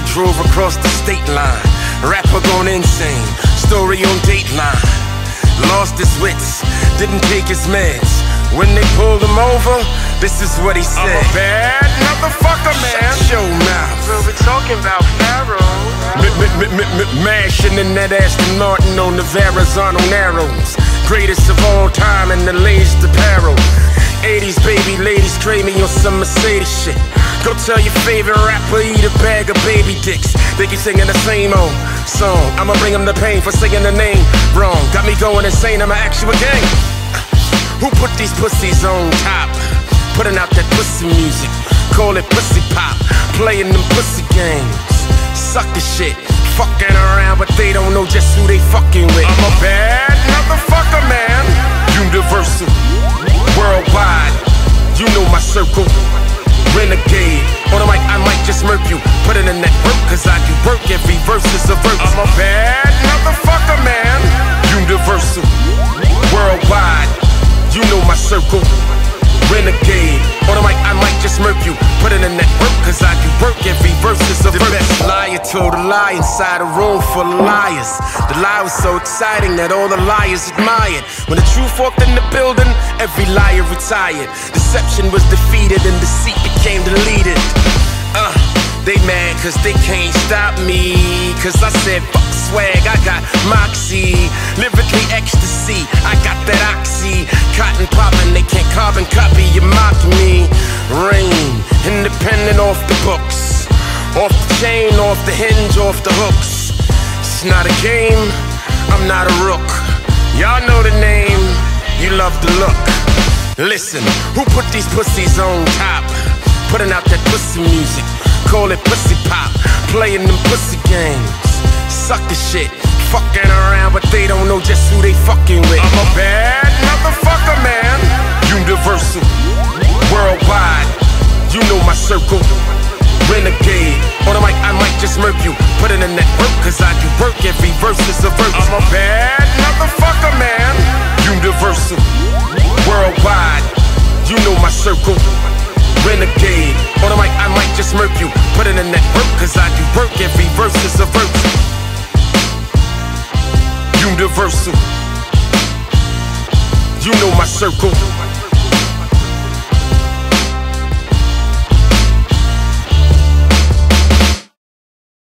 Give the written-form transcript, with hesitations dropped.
drove across the state line. Rapper gone insane, story on Dateline. Lost his wits, didn't take his meds. When they pulled him over, this is what he said. I'm a bad motherfucker, man. Shut your mouth. Well, we're talking about Pharaoh. Mashing in that Aston Martin on the Verrazano Narrows. Greatest of all time in the latest apparel. 80s baby ladies crave me on some Mercedes shit. Go tell your favorite rapper eat a bag of baby dicks. They keep singing the same old song. I'ma bring them the pain for saying the name wrong. Got me going insane, I'ma ask you again. Who put these pussies on top? Putting out that pussy music, call it pussy pop. Playing them pussy games, sucker shit. Fucking around, but they don't know just who they fucking with. I'm a bad motherfucker, man. Universal, worldwide, you know my circle. Renegade, on the mic I might just murk you. Put it in that work, cause I do work, every verse is a verse. I'm a bad motherfucker, man. Universal, worldwide, you know my circle. Renegade, on the mic I might just murk you. Put it in that work, cause I do work, every verse is a verse. The best liar told a lie inside a room full of liars. The lie was so exciting that all the liars admired. When the truth walked in the building, every liar retired. Deception was defeated and deceit became deleted. They mad cause they can't stop me, cause I said fuck swag, I got moxie. Lyrically ecstasy, I got that oxy. Cotton poppin', they can't carbon copy, you mock me. Rain, independent off the books. Off the chain, off the hinge, off the hooks. It's not a game, I'm not a rook. Y'all know the name, you love the look. Listen, who put these pussies on top? Putting out that pussy music, call it pussy pop. Playing them pussy games, sucker shit. Fucking around, but they don't know just who they fucking with. I'm a bad motherfucker, man. Universal, worldwide, you know my circle. Renegade, on the mic I might just murk you. Put it in that work, cause I do work, every verse is a verse. I'm a bad motherfucker, man. Universal, worldwide, you know my circle. Renegade, on the mic I might just murk you. Put it in that work, cause I do work, every verse is a verse. Universal, you know my circle.